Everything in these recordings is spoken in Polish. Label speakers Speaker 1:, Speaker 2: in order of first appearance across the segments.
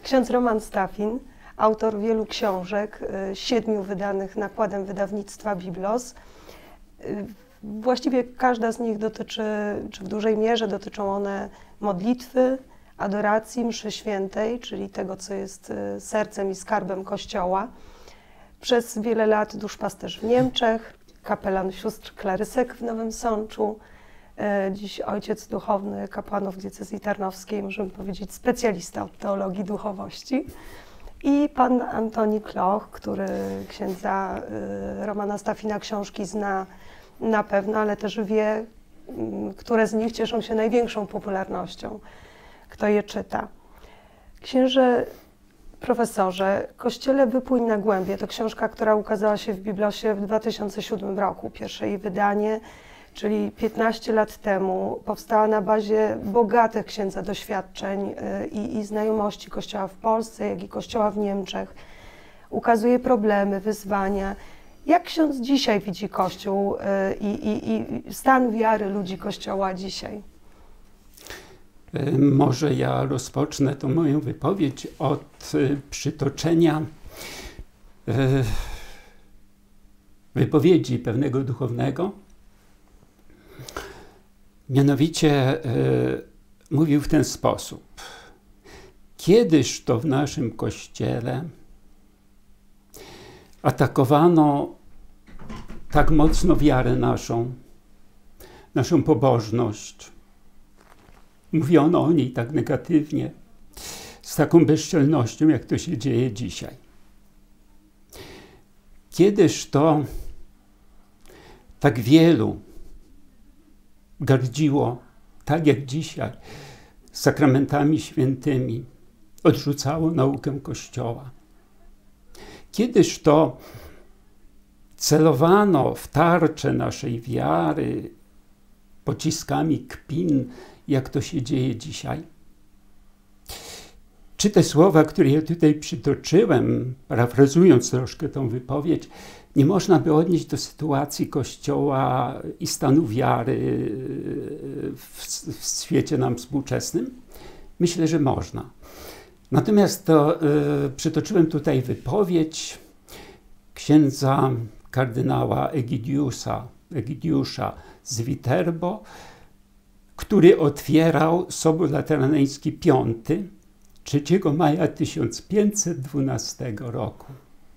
Speaker 1: Ksiądz Roman Stafin, autor wielu książek, 7 wydanych nakładem wydawnictwa Biblos. Właściwie każda z nich dotyczy, czy w dużej mierze dotyczą one modlitwy, adoracji, mszy świętej, czyli tego, co jest sercem i skarbem Kościoła. Przez wiele lat duszpasterz w Niemczech, kapelan sióstr Klarysek w Nowym Sączu, dziś ojciec duchowny kapłanów diecezji tarnowskiej, możemy powiedzieć specjalista od teologii duchowości. I pan Antoni Kloch, który księdza Romana Stafina książki zna na pewno, ale też wie, które z nich cieszą się największą popularnością, kto je czyta. Księże profesorze, Kościele wypłyń na głębie to książka, która ukazała się w Biblosie w 2007 roku. Pierwsze jej wydanie, czyli 15 lat temu, powstała na bazie bogatych księdza doświadczeń i znajomości Kościoła w Polsce, jak i Kościoła w Niemczech. Ukazuje problemy, wyzwania. Jak ksiądz dzisiaj widzi Kościół i stan wiary ludzi Kościoła dzisiaj?
Speaker 2: Może ja rozpocznę tą moją wypowiedź od przytoczenia wypowiedzi pewnego duchownego. Mianowicie mówił w ten sposób. Kiedyż to w naszym Kościele atakowano tak mocno wiarę naszą pobożność. Mówiono o niej tak negatywnie, z taką bezczelnością, jak to się dzieje dzisiaj. Kiedyż to tak wielu gardziło, tak jak dzisiaj, sakramentami świętymi, odrzucało naukę Kościoła. Kiedyż to celowano w tarczę naszej wiary pociskami kpin, jak to się dzieje dzisiaj. Czy te słowa, które ja tutaj przytoczyłem, parafrazując troszkę tą wypowiedź, nie można by odnieść do sytuacji Kościoła i stanu wiary w świecie nam współczesnym? Myślę, że można. Natomiast to przytoczyłem tutaj wypowiedź księdza kardynała Egidiusza z Viterbo, który otwierał Sobór Laterański V 3 maja 1512 roku.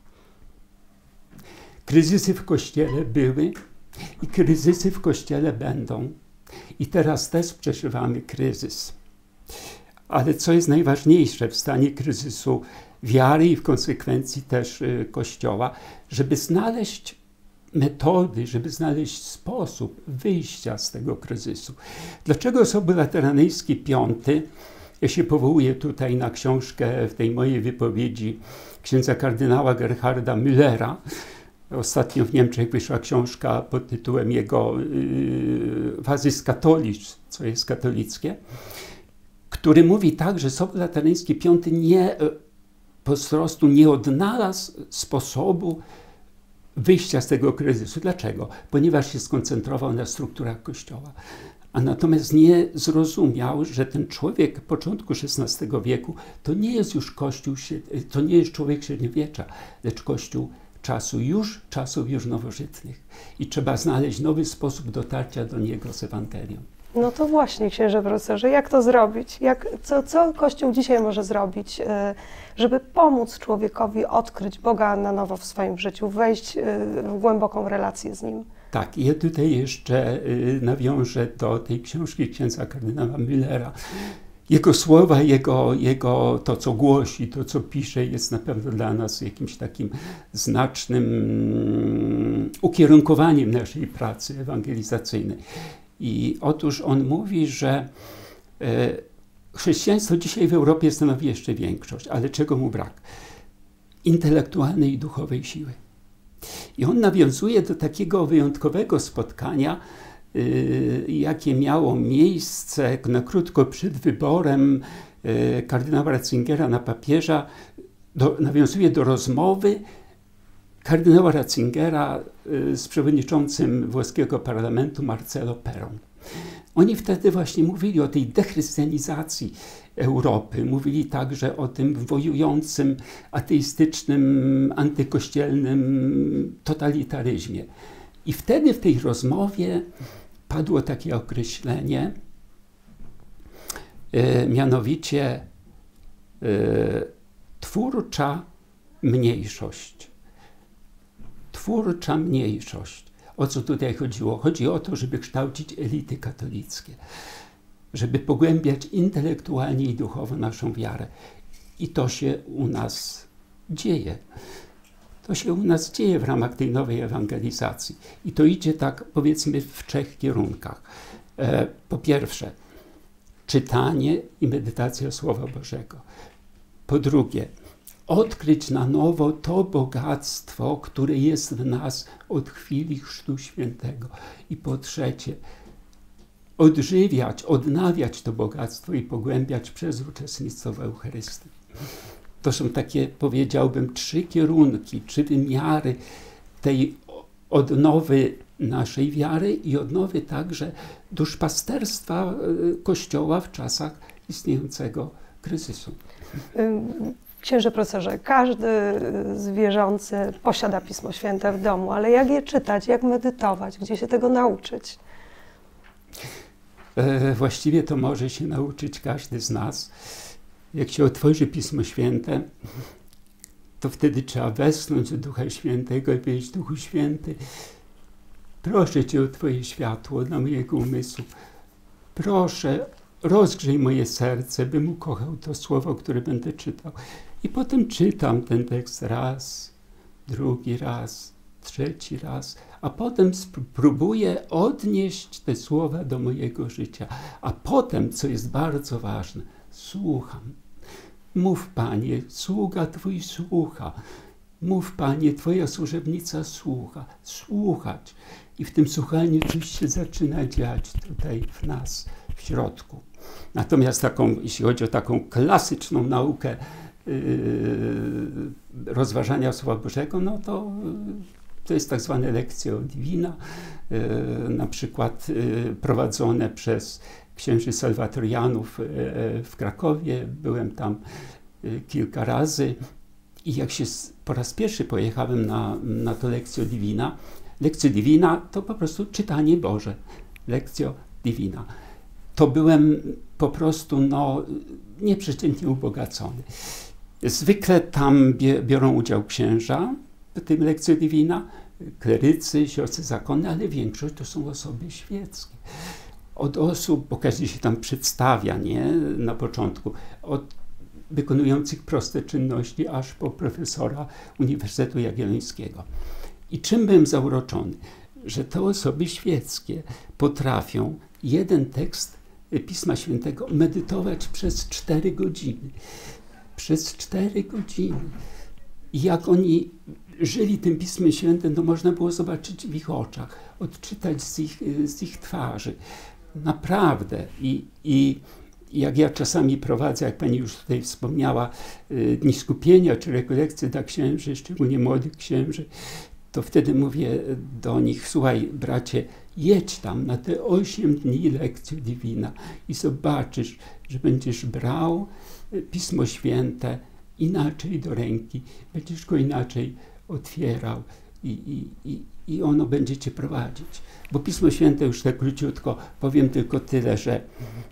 Speaker 2: Kryzysy w Kościele były i kryzysy w Kościele będą. I teraz też przeżywamy kryzys. Ale co jest najważniejsze w stanie kryzysu wiary i w konsekwencji też Kościoła, żeby znaleźć metody, żeby znaleźć sposób wyjścia z tego kryzysu. Dlaczego Sobór Laterański V? Ja się powołuję tutaj na książkę w tej mojej wypowiedzi księdza kardynała Gerharda Müllera. Ostatnio w Niemczech wyszła książka pod tytułem jego Wasis Katholisch, co jest katolickie, który mówi tak, że Sobór Laterański V po prostu nie odnalazł sposobu wyjścia z tego kryzysu. Dlaczego? Ponieważ się skoncentrował na strukturach Kościoła. A natomiast nie zrozumiał, że ten człowiek początku XVI wieku to nie jest już Kościół, to nie jest człowiek średniowiecza, lecz Kościół czasów już nowożytnych. I trzeba znaleźć nowy sposób dotarcia do niego z Ewangelią.
Speaker 1: No to właśnie, księże profesorze, jak to zrobić? Co Kościół dzisiaj może zrobić, żeby pomóc człowiekowi odkryć Boga na nowo w swoim życiu, wejść w głęboką relację z Nim?
Speaker 2: Tak, ja tutaj jeszcze nawiążę do tej książki księdza kardynała Müllera. Jego słowa, jego to, co głosi, to, co pisze, jest na pewno dla nas jakimś takim znacznym ukierunkowaniem naszej pracy ewangelizacyjnej. I otóż on mówi, że chrześcijaństwo dzisiaj w Europie stanowi jeszcze większość, ale czego mu brak? Intelektualnej i duchowej siły. I on nawiązuje do takiego wyjątkowego spotkania, jakie miało miejsce na krótko przed wyborem kardynała Ratzingera na papieża. Nawiązuje do rozmowy kardynała Ratzingera z przewodniczącym włoskiego parlamentu Marcello Perą. Oni wtedy właśnie mówili o tej dechrystianizacji Europy. Mówili także o tym wojującym, ateistycznym, antykościelnym totalitaryzmie. I wtedy w tej rozmowie padło takie określenie, mianowicie twórcza mniejszość. Twórcza mniejszość. O co tutaj chodziło? Chodzi o to, żeby kształcić elity katolickie, żeby pogłębiać intelektualnie i duchowo naszą wiarę. I to się u nas dzieje. To się u nas dzieje w ramach tej nowej ewangelizacji. I to idzie tak, powiedzmy, w 3 kierunkach. Po pierwsze, czytanie i medytacja Słowa Bożego. Po drugie, odkryć na nowo to bogactwo, które jest w nas od chwili Chrztu Świętego. I po trzecie, odżywiać, odnawiać to bogactwo i pogłębiać przez uczestnictwo w Eucharystii. To są takie, powiedziałbym, 3 kierunki, 3 wymiary tej odnowy naszej wiary i odnowy także duszpasterstwa Kościoła w czasach istniejącego kryzysu.
Speaker 1: Księże profesorze, każdy z wierzący posiada Pismo Święte w domu, ale jak je czytać, jak medytować, gdzie się tego nauczyć?
Speaker 2: Właściwie to może się nauczyć każdy z nas. Jak się otworzy Pismo Święte, to wtedy trzeba westchnąć do Ducha Świętego i powiedzieć: Duchu Święty, proszę Cię o Twoje światło dla mojego umysłu. Proszę, rozgrzej moje serce, bym ukochał to słowo, które będę czytał. I potem czytam ten tekst raz, drugi raz, trzeci raz, a potem próbuję odnieść te słowa do mojego życia. A potem, co jest bardzo ważne, słucham. Mów, Panie, sługa Twój słucha. Mów, Panie, Twoja służebnica słucha. Słuchać. I w tym słuchaniu coś się zaczyna dziać tutaj w nas, w środku. Natomiast jeśli chodzi o taką klasyczną naukę rozważania Słowa Bożego, no to jest tak zwane lectio divina, na przykład prowadzone przez księży salwatorianów w Krakowie. Byłem tam kilka razy i jak się po raz pierwszy pojechałem na to lectio divina, lectio divina to po prostu czytanie Boże, lectio divina. To byłem po prostu nieprzeciętnie ubogacony. Zwykle tam biorą udział księża w tym lectio divina, klerycy, siostry zakonne, ale większość to są osoby świeckie. Od osób, bo każdy się tam przedstawia, nie, na początku, od wykonujących proste czynności, aż po profesora Uniwersytetu Jagiellońskiego. I czym byłem zauroczony? Że te osoby świeckie potrafią jeden tekst Pisma Świętego medytować przez 4 godziny. Przez 4 godziny. I jak oni żyli tym Pismem Świętym, to można było zobaczyć w ich oczach, odczytać z ich twarzy. Naprawdę. I jak ja czasami prowadzę, jak pani już tutaj wspomniała, dni skupienia czy rekolekcje dla księży, szczególnie młodych księży, to wtedy mówię do nich: słuchaj, bracie, jedź tam na te 8 dni lectio divina i zobaczysz, że będziesz brał Pismo Święte inaczej do ręki, będziesz go inaczej otwierał i ono będzie cię prowadzić. Bo Pismo Święte, już tak króciutko powiem tylko tyle, że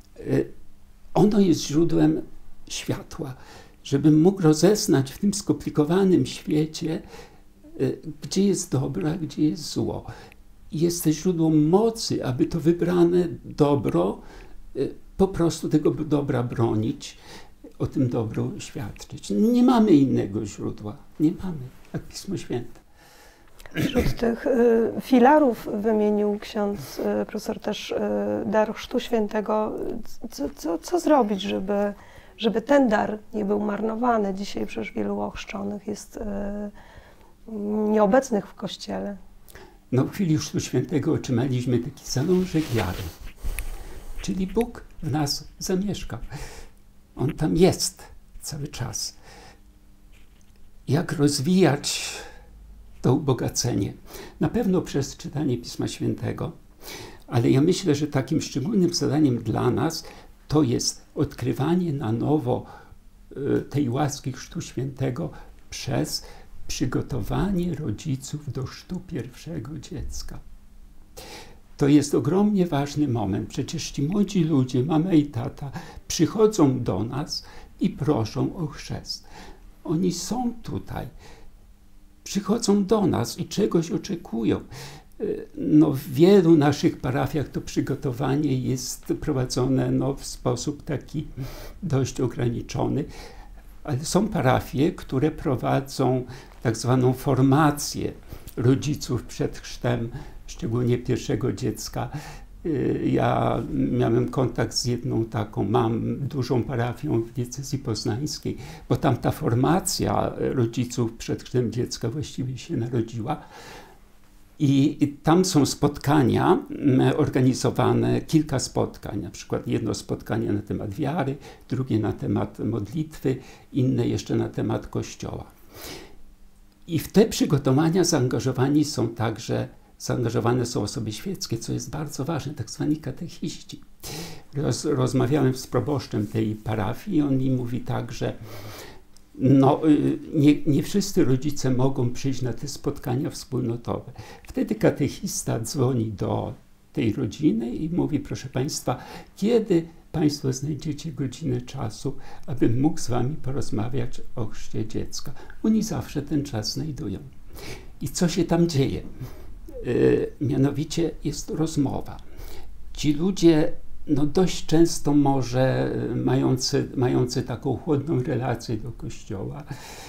Speaker 2: ono jest źródłem światła, żebym mógł rozeznać w tym skomplikowanym świecie, gdzie jest dobro, a gdzie jest zło. I jest to źródło mocy, aby to wybrane dobro, po prostu tego dobra bronić, o tym dobru świadczyć. Nie mamy innego źródła. Nie mamy, jak Pismo Święte.
Speaker 1: Wśród tych filarów wymienił ksiądz profesor też dar Chrztu Świętego. Co zrobić, żeby ten dar nie był marnowany? Dzisiaj przecież wielu ochrzczonych jest nieobecnych w Kościele.
Speaker 2: No, w chwili Chrztu Świętego otrzymaliśmy taki zalążek wiary. Czyli Bóg w nas zamieszkał. On tam jest cały czas. Jak rozwijać to ubogacenie? Na pewno przez czytanie Pisma Świętego, ale ja myślę, że takim szczególnym zadaniem dla nas to jest odkrywanie na nowo tej łaski Chrztu Świętego przez przygotowanie rodziców do chrztu pierwszego dziecka. To jest ogromnie ważny moment. Przecież ci młodzi ludzie, mama i tata, przychodzą do nas i proszą o chrzest. Oni są tutaj, przychodzą do nas i czegoś oczekują. No, w wielu naszych parafiach to przygotowanie jest prowadzone w sposób taki dość ograniczony, ale są parafie, które prowadzą tak zwaną formację rodziców przed chrztem, szczególnie pierwszego dziecka. Ja miałem kontakt z jedną taką, mam dużą parafią w diecezji poznańskiej, bo tam ta formacja rodziców przed chrztem dziecka właściwie się narodziła. I tam są spotkania organizowane, kilka spotkań, na przykład jedno spotkanie na temat wiary, drugie na temat modlitwy, inne jeszcze na temat Kościoła. I w te przygotowania zaangażowane są osoby świeckie, co jest bardzo ważne, tak zwani katechiści. Rozmawiałem z proboszczem tej parafii i on mi mówi tak, że nie wszyscy rodzice mogą przyjść na te spotkania wspólnotowe. Wtedy katechista dzwoni do tej rodziny i mówi: proszę Państwa, kiedy Państwo znajdziecie godzinę czasu, abym mógł z Wami porozmawiać o chrzcie dziecka? Oni zawsze ten czas znajdują. I co się tam dzieje? Mianowicie jest rozmowa. Ci ludzie dość często może mający taką chłodną relację do Kościoła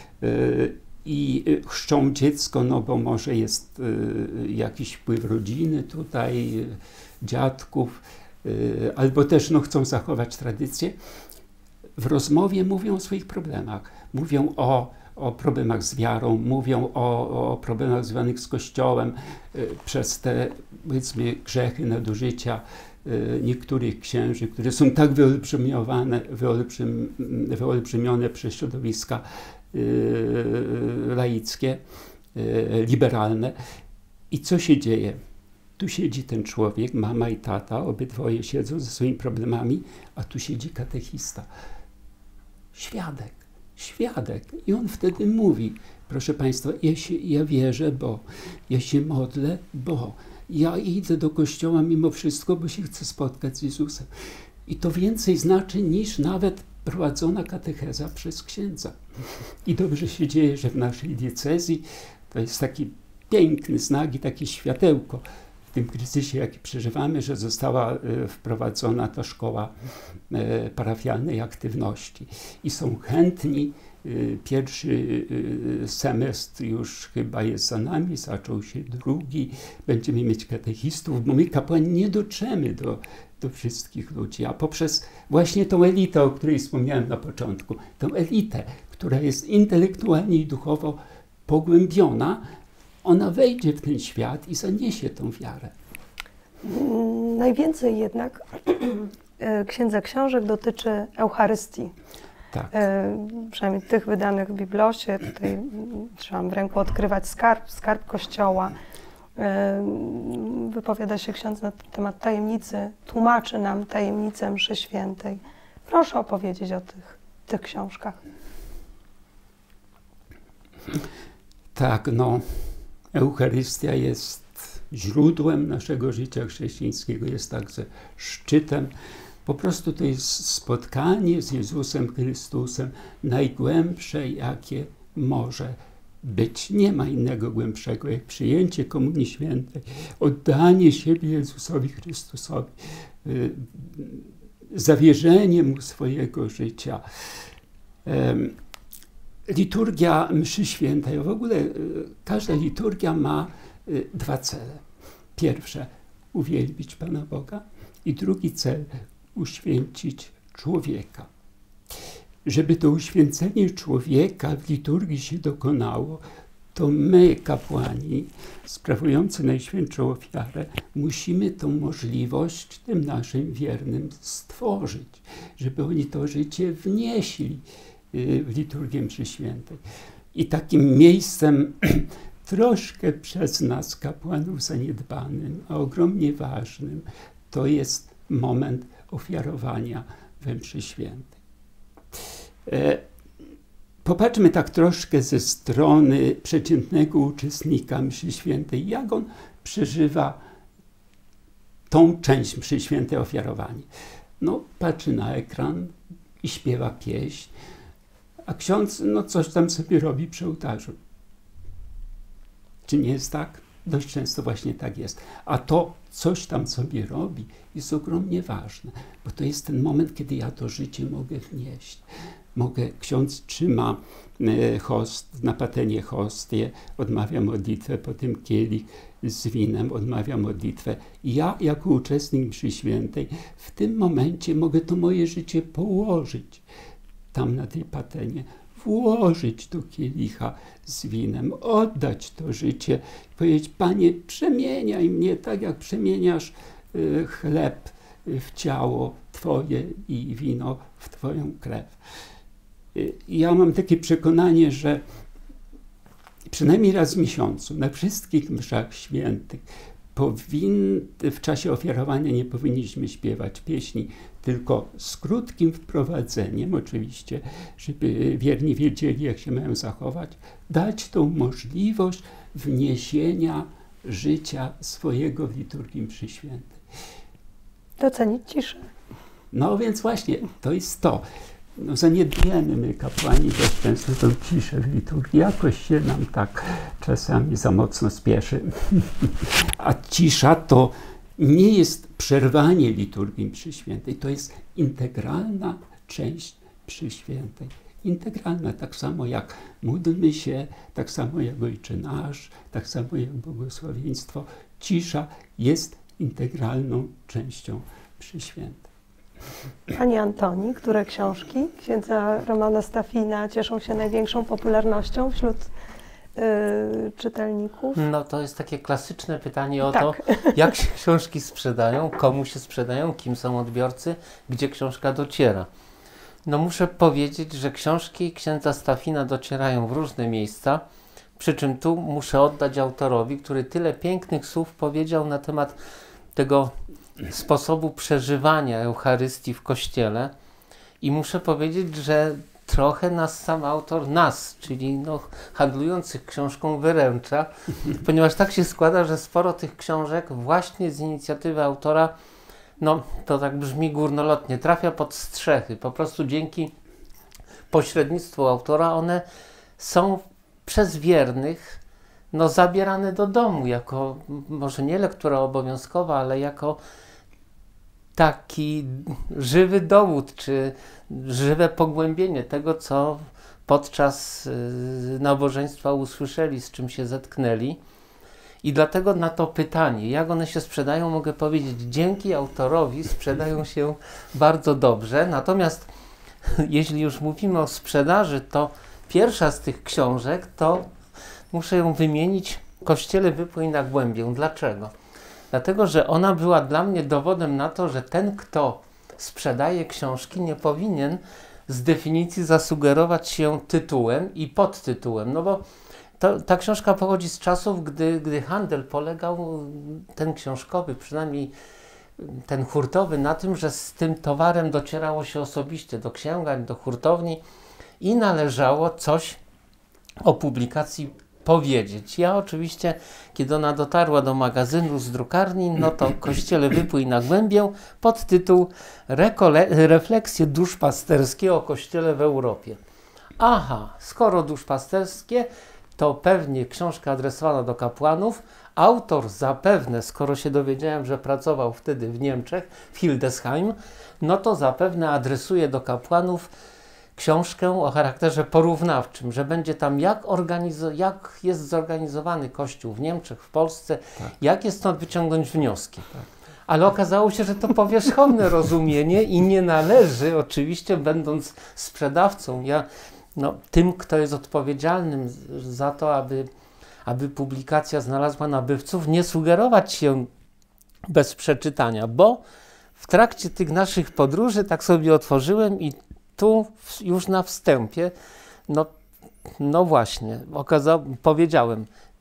Speaker 2: i chrzczą dziecko, bo może jest jakiś wpływ rodziny tutaj, dziadków, albo też chcą zachować tradycję. W rozmowie mówią o swoich problemach, mówią o problemach z wiarą, mówią o problemach związanych z Kościołem przez te, powiedzmy, grzechy, nadużycia niektórych księży, które są tak wyolbrzymione przez środowiska laickie, liberalne. I co się dzieje? Tu siedzi ten człowiek, mama i tata, obydwoje siedzą ze swoimi problemami, a tu siedzi katechista. Świadek. I on wtedy mówi: proszę Państwa, ja wierzę, bo ja się modlę, bo ja idę do kościoła mimo wszystko, bo się chcę spotkać z Jezusem. I to więcej znaczy niż nawet prowadzona katecheza przez księdza. I dobrze się dzieje, że w naszej diecezji to jest taki piękny znak i takie światełko w tym kryzysie, jaki przeżywamy, że została wprowadzona ta szkoła parafialnej aktywności. I są chętni. Pierwszy semestr już chyba jest za nami, zaczął się drugi. Będziemy mieć katechistów, bo my, kapłani, nie dotrzemy do wszystkich ludzi, a poprzez właśnie tą elitę, o której wspomniałem na początku, tę elitę, która jest intelektualnie i duchowo pogłębiona, ona wejdzie w ten świat i zaniesie tą wiarę.
Speaker 1: Najwięcej jednak księdza książek dotyczy Eucharystii.
Speaker 2: Tak.
Speaker 1: Przynajmniej tych wydanych w Biblosie. Tutaj trzeba w ręku odkrywać skarb Kościoła. Wypowiada się ksiądz na temat tajemnicy, tłumaczy nam tajemnicę mszy świętej. Proszę opowiedzieć o tych książkach.
Speaker 2: Tak, Eucharystia jest źródłem naszego życia chrześcijańskiego, jest także szczytem. Po prostu to jest spotkanie z Jezusem Chrystusem najgłębsze, jakie może być. Nie ma innego głębszego jak przyjęcie Komunii Świętej, oddanie siebie Jezusowi Chrystusowi, zawierzenie Mu swojego życia. Liturgia mszy świętej, w ogóle każda liturgia ma dwa cele. Pierwsze, uwielbić Pana Boga, i drugi cel, uświęcić człowieka. Żeby to uświęcenie człowieka w liturgii się dokonało, to my, kapłani sprawujący Najświętszą Ofiarę, musimy tą możliwość tym naszym wiernym stworzyć, żeby oni to życie wnieśli w liturgię mszy świętej. I takim miejscem troszkę przez nas, kapłanów, zaniedbanym, a ogromnie ważnym, to jest moment ofiarowania we mszy świętej. Popatrzmy tak troszkę ze strony przeciętnego uczestnika mszy świętej, jak on przeżywa tą część mszy świętej, ofiarowanie. No, patrzy na ekran i śpiewa pieśń, a ksiądz coś tam sobie robi przy ołtarzu. Czy nie jest tak? Dość często właśnie tak jest. A to coś tam sobie robi jest ogromnie ważne, bo to jest ten moment, kiedy ja to życie mogę wnieść. Ksiądz trzyma na patenie hostię, odmawia modlitwę, potem kielich z winem, odmawia modlitwę. I ja, jako uczestnik mszy świętej, w tym momencie mogę to moje życie położyć tam na tej patenie, włożyć do kielicha z winem, oddać to życie, powiedzieć: Panie, przemieniaj mnie tak, jak przemieniasz chleb w ciało Twoje i wino w Twoją krew. Ja mam takie przekonanie, że przynajmniej raz w miesiącu, na wszystkich mszach świętych, w czasie ofiarowania nie powinniśmy śpiewać pieśni, tylko z krótkim wprowadzeniem, oczywiście, żeby wierni wiedzieli, jak się mają zachować, dać tą możliwość wniesienia życia swojego w liturgii mszy świętej.
Speaker 1: Docenić ciszę.
Speaker 2: No więc właśnie, to jest to. Zaniedbujemy my, kapłani, dość często tą ciszę w liturgii. Jakoś się nam tak czasami za mocno spieszy. A cisza to nie jest przerwanie liturgii mszy świętej, to jest integralna część mszy świętej. Integralna, tak samo jak módlmy się, tak samo jak Ojcze Nasz, tak samo jak błogosławieństwo. Cisza jest integralną częścią mszy świętej.
Speaker 1: Panie Antoni, które książki księdza Romana Staffina cieszą się największą popularnością wśród czytelników?
Speaker 3: No to jest takie klasyczne pytanie o
Speaker 1: Tak.
Speaker 3: to, jak się książki sprzedają, komu się sprzedają, kim są odbiorcy, gdzie książka dociera. No muszę powiedzieć, że książki księdza Staffina docierają w różne miejsca, przy czym tu muszę oddać autorowi, który tyle pięknych słów powiedział na temat tego sposobu przeżywania Eucharystii w Kościele i muszę powiedzieć, że trochę nas sam autor, czyli handlujących książką wyręcza, ponieważ tak się składa, że sporo tych książek właśnie z inicjatywy autora, to tak brzmi górnolotnie, trafia pod strzechy. Po prostu dzięki pośrednictwu autora one są przez wiernych zabierane do domu jako, może nie lektura obowiązkowa, ale jako taki żywy dowód, czy żywe pogłębienie tego, co podczas nabożeństwa usłyszeli, z czym się zetknęli. I dlatego na to pytanie, jak one się sprzedają, mogę powiedzieć, dzięki autorowi sprzedają się bardzo dobrze. Natomiast jeśli już mówimy o sprzedaży, to pierwsza z tych książek, to muszę ją wymienić, Kościele wypłyń na głębię. Dlaczego? Dlatego, że ona była dla mnie dowodem na to, że ten, kto sprzedaje książki, nie powinien z definicji zasugerować się tytułem i podtytułem. No bo ta książka pochodzi z czasów, gdy handel polegał, ten książkowy, przynajmniej ten hurtowy, na tym, że z tym towarem docierało się osobiście do księgarni, do hurtowni i należało coś o publikacji powiedzieć. Ja oczywiście, kiedy ona dotarła do magazynu z drukarni, to Kościele wypłyń na głębię, podtytuł Refleksje duszpasterskie o Kościele w Europie. Aha, skoro duszpasterskie, to pewnie książka adresowana do kapłanów. Autor zapewne, skoro się dowiedziałem, że pracował wtedy w Niemczech, w Hildesheim, to zapewne adresuje do kapłanów książkę o charakterze porównawczym, że będzie tam jak jest zorganizowany Kościół w Niemczech, w Polsce, tak. Jak jest stąd wyciągnąć wnioski. Tak. Ale okazało się, że to powierzchowne rozumienie i nie należy, oczywiście będąc sprzedawcą, tym, kto jest odpowiedzialnym za to, aby publikacja znalazła nabywców, nie sugerować się bez przeczytania, bo w trakcie tych naszych podróży tak sobie otworzyłem i tu już na wstępie, właśnie, powiedziałem,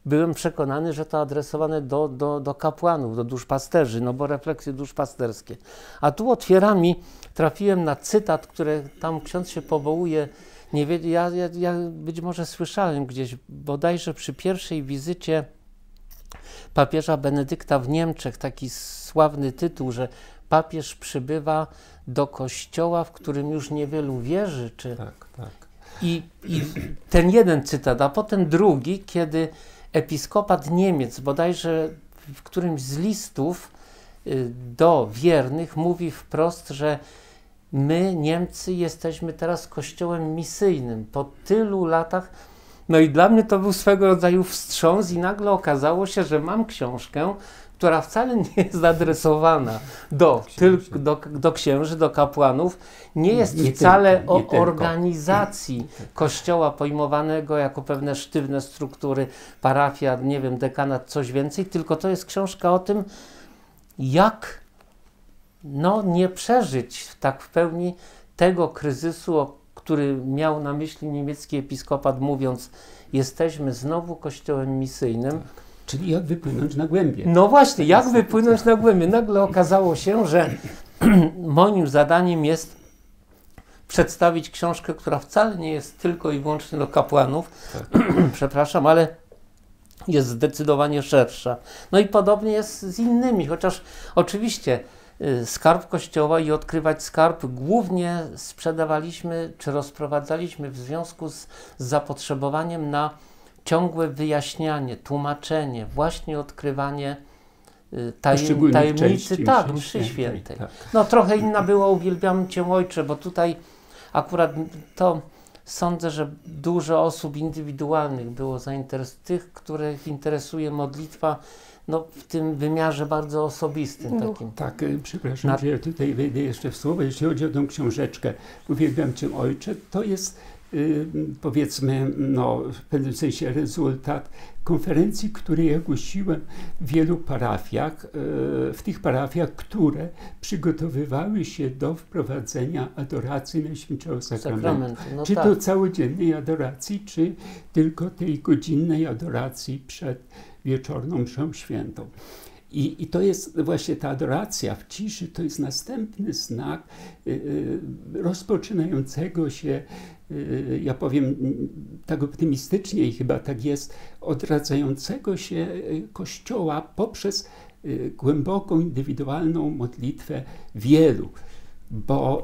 Speaker 3: byłem przekonany, że to adresowane do kapłanów, do duszpasterzy, no bo refleksje duszpasterskie. A tu otwierami trafiłem na cytat, który tam ksiądz się powołuje. Nie wiem, ja być może słyszałem gdzieś, bodajże przy pierwszej wizycie papieża Benedykta w Niemczech, taki sławny tytuł, że papież przybywa do kościoła, w którym już niewielu wierzy.
Speaker 2: Tak.
Speaker 3: I ten jeden cytat, a potem drugi, kiedy episkopat Niemiec, bodajże w którymś z listów do wiernych mówi wprost, że my, Niemcy, jesteśmy teraz kościołem misyjnym po tylu latach. No i dla mnie to był swego rodzaju wstrząs i nagle okazało się, że mam książkę, która wcale nie jest adresowana do księży, do kapłanów, nie jest wcale o organizacji kościoła pojmowanego jako pewne sztywne struktury, parafia, nie wiem, dekanat, coś więcej, tylko to jest książka o tym, jak nie przeżyć tak w pełni tego kryzysu, który miał na myśli niemiecki episkopat, mówiąc, jesteśmy znowu kościołem misyjnym.
Speaker 2: Czyli jak wypłynąć na głębie.
Speaker 3: No właśnie, jak wypłynąć na głębie. Nagle okazało się, że moim zadaniem jest przedstawić książkę, która wcale nie jest tylko i wyłącznie do kapłanów, przepraszam, ale jest zdecydowanie szersza. No i podobnie jest z innymi, chociaż oczywiście Skarb Kościoła i Odkrywać Skarb głównie sprzedawaliśmy czy rozprowadzaliśmy w związku z zapotrzebowaniem na ciągłe wyjaśnianie, tłumaczenie, właśnie odkrywanie tajemnicy, mszy świętej. Tak. No trochę inna była Uwielbiam Cię Ojcze, bo tutaj akurat to sądzę, że dużo osób indywidualnych było zainteresowanych, tych, których interesuje modlitwa, w tym wymiarze bardzo osobistym. Takim.
Speaker 2: Tak, przepraszam, że ja tutaj wejdę jeszcze w słowo. Jeśli chodzi o tą książeczkę Uwielbiam Cię Ojcze, to jest powiedzmy, w pewnym sensie rezultat konferencji, które ja głosiłem w wielu parafiach, w tych parafiach, które przygotowywały się do wprowadzenia adoracji Najświętszego Sakramentu. Czy to całodziennej adoracji, czy tylko tej godzinnej adoracji przed wieczorną mszą świętą. I to jest właśnie ta adoracja w ciszy, to jest następny znak rozpoczynającego się, ja powiem tak optymistycznie i chyba tak jest, odradzającego się Kościoła poprzez głęboką, indywidualną modlitwę wielu. Bo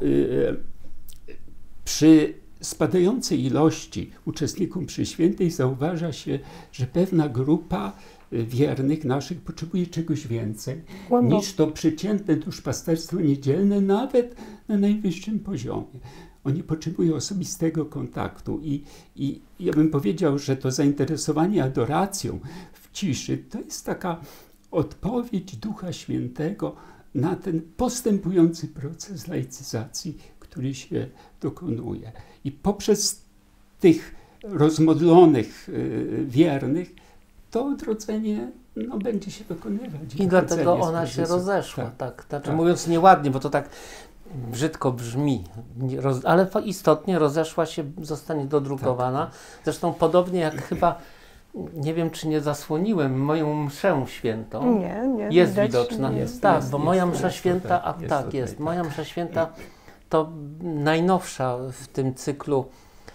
Speaker 2: przy spadającej ilości uczestników mszy świętej zauważa się, że pewna grupa wiernych naszych potrzebuje czegoś więcej niż to przeciętne duszpasterstwo niedzielne, nawet na najwyższym poziomie. Oni potrzebują osobistego kontaktu i ja bym powiedział, że to zainteresowanie adoracją w ciszy to jest taka odpowiedź Ducha Świętego na ten postępujący proces laicyzacji, który się dokonuje. I poprzez tych rozmodlonych wiernych to odrodzenie będzie się dokonywać.
Speaker 3: I dlatego ona się rozeszła. Tak. Mówiąc nieładnie, bo to tak brzydko brzmi, ale istotnie rozeszła się, zostanie dodrukowana. Zresztą podobnie jak chyba, nie wiem czy nie zasłoniłem, moją mszę świętą.
Speaker 1: Nie.
Speaker 3: Jest widoczna. Bo moja msza święta, moja msza święta to najnowsza w tym cyklu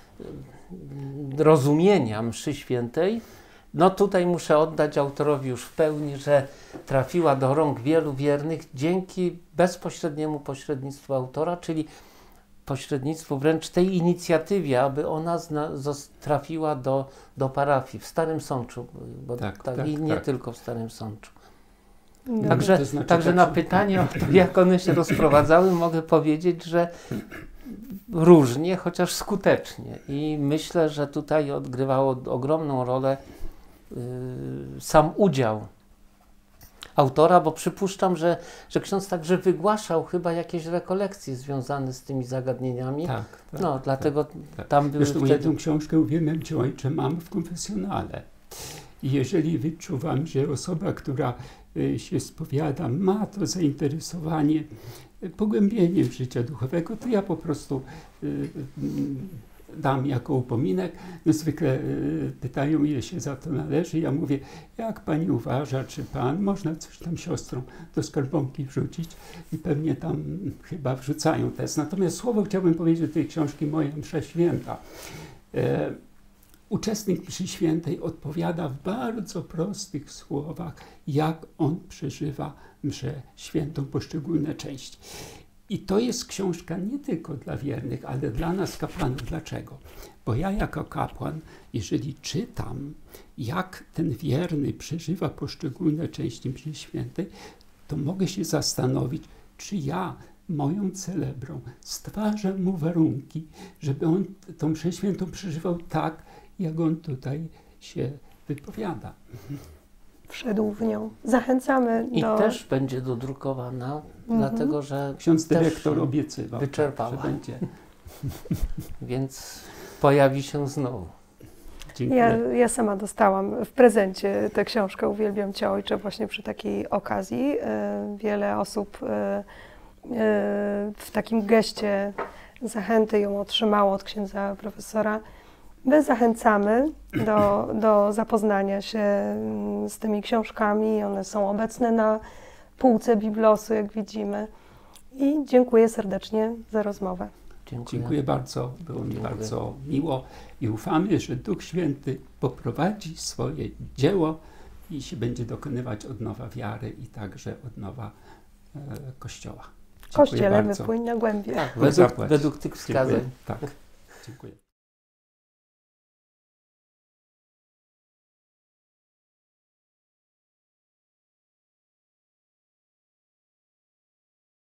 Speaker 3: rozumienia mszy świętej. Tutaj muszę oddać autorowi już w pełni, że trafiła do rąk wielu wiernych dzięki bezpośredniemu pośrednictwu autora, czyli pośrednictwu wręcz tej inicjatywie, aby ona trafiła do parafii w Starym Sączu, i nie tylko w Starym Sączu. Także na pytanie o to, jak one się rozprowadzały, mogę powiedzieć, że różnie, chociaż skutecznie. I myślę, że tutaj odgrywało ogromną rolę sam udział autora, bo przypuszczam, że ksiądz także wygłaszał chyba jakieś rekolekcje związane z tymi zagadnieniami. Dlatego tam były
Speaker 2: Zresztą ja tę książkę Uwielbiam Cię Ojcze mam w konfesjonale. I jeżeli wyczuwam, że osoba, która się spowiada, ma to zainteresowanie pogłębieniem życia duchowego, to ja po prostu dam jako upominek. No zwykle pytają, ile się za to należy. Ja mówię, jak pani uważa, czy pan, można coś tam siostrom do skarbonki wrzucić i pewnie tam chyba wrzucają też. Natomiast słowo chciałbym powiedzieć do tej książki Moja msza święta. Uczestnik mszy świętej odpowiada w bardzo prostych słowach, jak on przeżywa mszę świętą, poszczególne części. I to jest książka nie tylko dla wiernych, ale dla nas kapłanów. Dlaczego? Bo ja jako kapłan, jeżeli czytam, jak ten wierny przeżywa poszczególne części mszy świętej, to mogę się zastanowić, czy ja moją celebrą stwarzam mu warunki, żeby on tą mszę świętą przeżywał tak, jak on tutaj się wypowiada.
Speaker 1: Wszedł w nią. Zachęcamy
Speaker 3: I
Speaker 1: do...
Speaker 3: też będzie dodrukowana, dlatego że
Speaker 2: Ksiądz dyrektor obiecywał,
Speaker 3: wyczerpała.
Speaker 2: że będzie.
Speaker 3: Więc pojawi się znowu.
Speaker 2: Dziękuję.
Speaker 1: Ja sama dostałam w prezencie tę książkę Uwielbiam Cię Ojcze właśnie przy takiej okazji. Wiele osób w takim geście zachęty ją otrzymało od księdza profesora. My zachęcamy do zapoznania się z tymi książkami. One są obecne na półce Biblosu, jak widzimy. I dziękuję serdecznie za rozmowę.
Speaker 2: Dziękuję bardzo. Było mi bardzo miło i ufamy, że Duch Święty poprowadzi swoje dzieło i się będzie dokonywać odnowa wiary i także odnowa Kościoła.
Speaker 1: Kościele, wypłyń na głębie.
Speaker 3: Tak, według tych wskazań.
Speaker 2: Tak, dziękuję.